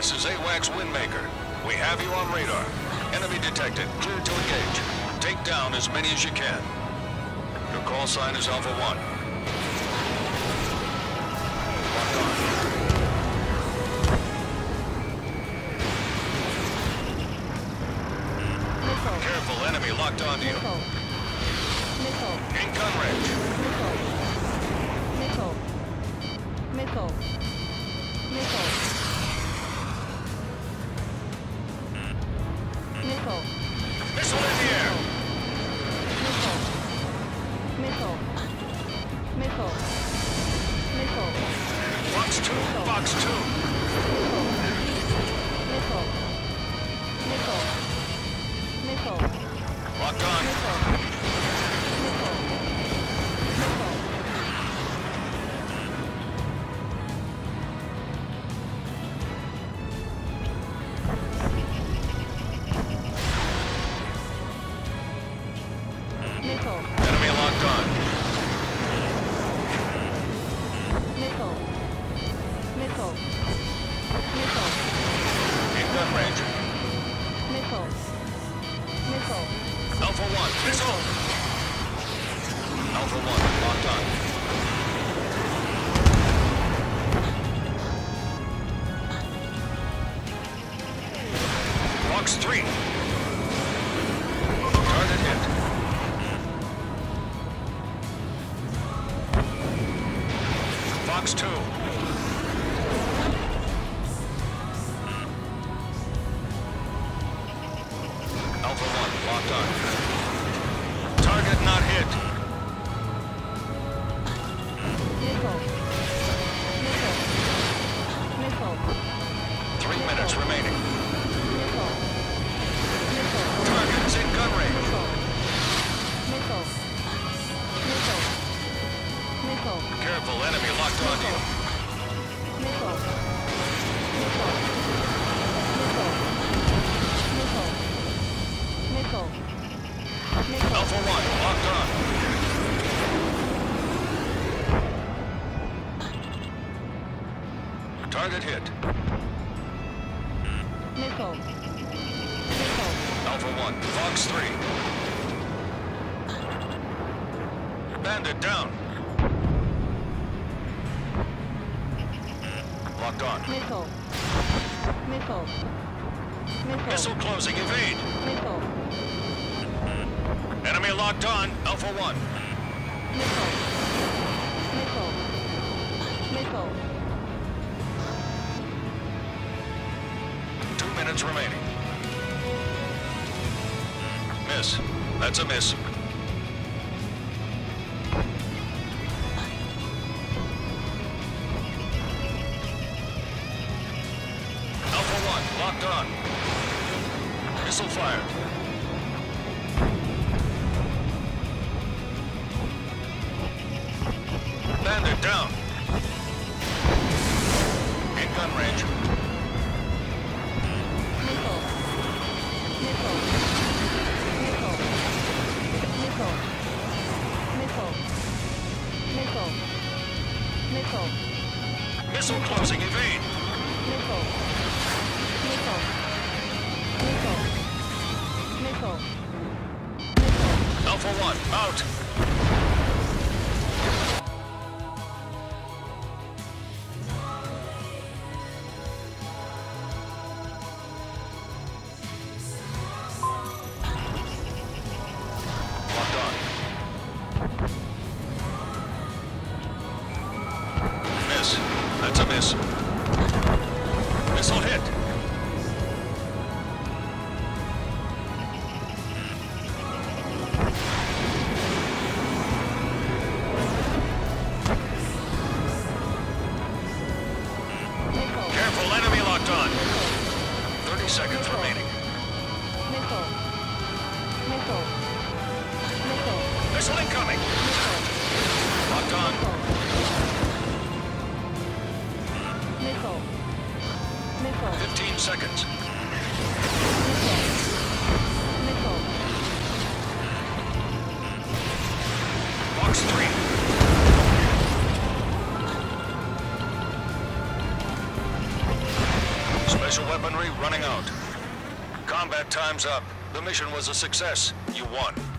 This is AWACS Windmaker. We have you on radar. Enemy detected. Clear to engage. Take down as many as you can. Your call sign is Alpha 1. Locked on. Missile. Careful, enemy locked onto you. Missile. Missile. In gun range. Missile. Missile. Missile. Missile. Missile. Missile in the air. Missile. Missile. Missile. Missile. Box 2. Box 2. Missile. Missile. Missile. Missile. Locked on. Missile. Missile. Missile. Missile. Enemy locked on. Missile. Missile. Missile. In gun range. Missile. Missile. Alpha 1. Missile. Alpha 1. Locked on. Box 3. Target hit. Box 2. Alpha 1, locked on. Target not hit. Missile. Missile. Missile. 3 minutes remaining. Missile. Missile. Target is in gun range. Missile. Missile. Missile. Missile. Careful, enemy locked onto you. Missile. Missile. Missile. Missile. Missile. Missile. Alpha 1, locked on. Target hit. Missile. Missile. Alpha 1, Fox 3. Bandit down. Locked on. Missile. Missile. Missile. Missile closing, evade. Missile. Enemy locked on, Alpha 1. Missile. Missile. Missile. 2 minutes remaining. Miss. That's a miss. Alpha 1, locked on. Missile fired. Bandit down. In gun range. Missile. Missile. Missile. Missile. Missile. Missile. Missile. Missile closing, evade. Missile. Missile. Missile. Missile. Missile. Alpha 1, out. Locked on. Miss. That's a miss. Missile hit. Missile. Careful, enemy locked on. 30 seconds remaining. Missile. Missile. Missile. Missile incoming. Locked on. Missile. Missile. 15 seconds. Missile. Box 3. Special weaponry running out. Combat time's up. The mission was a success. You won.